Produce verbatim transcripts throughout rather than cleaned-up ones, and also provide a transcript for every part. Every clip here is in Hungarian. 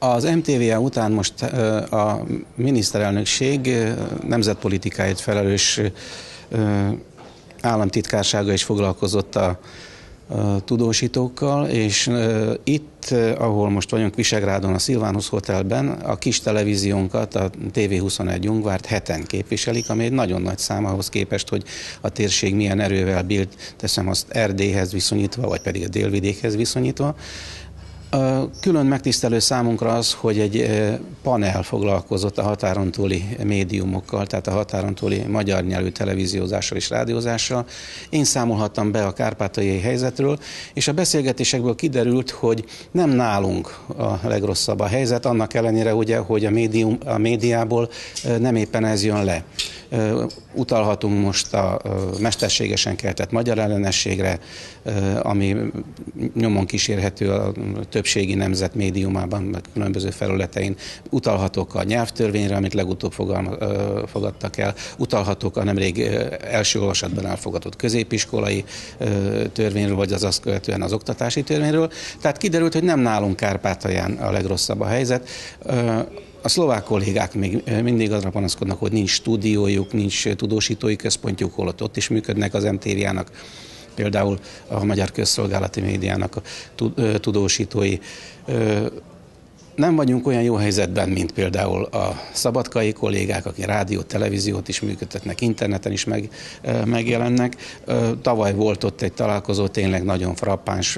Az em té vé á után most a miniszterelnökség nemzetpolitikáért felelős államtitkársága is foglalkozott a tudósítókkal, és itt, ahol most vagyunk Visegrádon, a Silvanus Hotelben, a kis televíziónkat, a té vé huszonegy Ungvárt heten képviselik, ami egy nagyon nagy szám ahhoz képest, hogy a térség milyen erővel bír, teszem azt Erdélyhez viszonyítva, vagy pedig a délvidékhez viszonyítva. Külön megtisztelő számunkra az, hogy egy panel foglalkozott a határon túli médiumokkal, tehát a határon túli magyar nyelvű televíziózással és rádiózással. Én számolhattam be a kárpátaljai helyzetről, és a beszélgetésekből kiderült, hogy nem nálunk a legrosszabb a helyzet, annak ellenére ugye, hogy a, médium, a médiából nem éppen ez jön le. Utalhatunk most a mesterségesen keltett magyar ellenességre, ami nyomon kísérhető a többségi nemzet médiumában, meg különböző felületein. Utalhatok a nyelvtörvényre, amit legutóbb fogadtak el. Utalhatok a nemrég első olvasatban elfogadott középiskolai törvényről, vagy az azt követően az oktatási törvényről. Tehát kiderült, hogy nem nálunk Kárpátalján a legrosszabb a helyzet. A szlovák kollégák még mindig arra panaszkodnak, hogy nincs stúdiójuk, nincs tudósítói központjuk, holott ott is működnek az em té vé á-nak, például a Magyar Közszolgálati Médiának a tudósítói. Nem vagyunk olyan jó helyzetben, mint például a szabadkai kollégák, akik rádiót, televíziót is működtetnek, interneten is meg, megjelennek. Tavaly volt ott egy találkozó, tényleg nagyon frappáns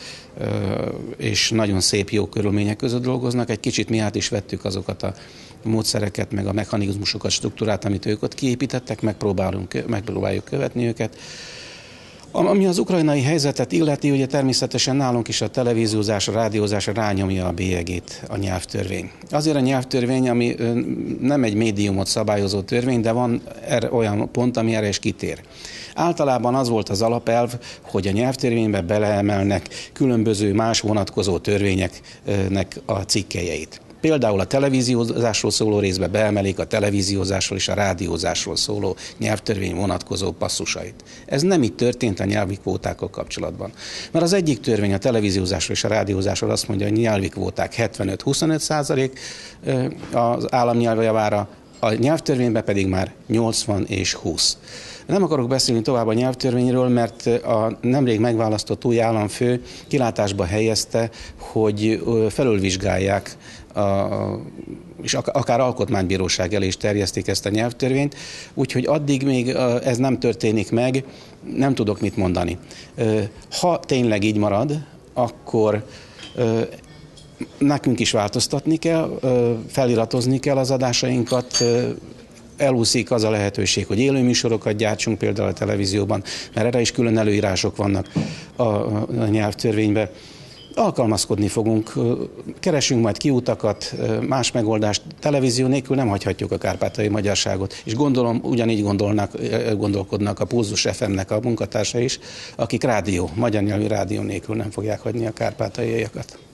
és nagyon szép, jó körülmények között dolgoznak. Egy kicsit mi át is vettük azokat a módszereket, meg a mechanizmusokat, struktúrát, amit ők ott kiépítettek, megpróbálunk, megpróbáljuk követni őket. Ami az ukrajnai helyzetet illeti, ugye természetesen nálunk is a televíziózás, a rádiózás rányomja a bélyegét a nyelvtörvény. Azért a nyelvtörvény, ami nem egy médiumot szabályozó törvény, de van erre olyan pont, ami erre is kitér. Általában az volt az alapelv, hogy a nyelvtörvénybe beleemelnek különböző más vonatkozó törvényeknek a cikkelyeit. Például a televíziózásról szóló részbe beemelik a televíziózásról és a rádiózásról szóló nyelvtörvény vonatkozó passzusait. Ez nem így történt a nyelvi kvótákkal kapcsolatban. Mert az egyik törvény a televíziózásról és a rádiózásról azt mondja, hogy nyelvi kvóták hetvenöt-huszonöt százalék az állam nyelve javára, a nyelvtörvényben pedig már nyolcvan és húsz. Nem akarok beszélni tovább a nyelvtörvényről, mert a nemrég megválasztott új államfő kilátásba helyezte, hogy felülvizsgálják, a, és akár alkotmánybíróság elé is terjesztik ezt a nyelvtörvényt, úgyhogy addig még ez nem történik meg, nem tudok mit mondani. Ha tényleg így marad, akkor nekünk is változtatni kell, feliratozni kell az adásainkat, elúszik az a lehetőség, hogy élőműsorokat gyártsunk például a televízióban, mert erre is külön előírások vannak a, a nyelvtörvényben. Alkalmazkodni fogunk, keresünk majd kiutakat, más megoldást. Televízió nélkül nem hagyhatjuk a kárpátaljai magyarságot, és gondolom ugyanígy gondolnak, gondolkodnak a Pulzus ef em-nek a munkatársai is, akik rádió, magyar nyelvű rádió nélkül nem fogják hagyni a kárpátaljaiakat.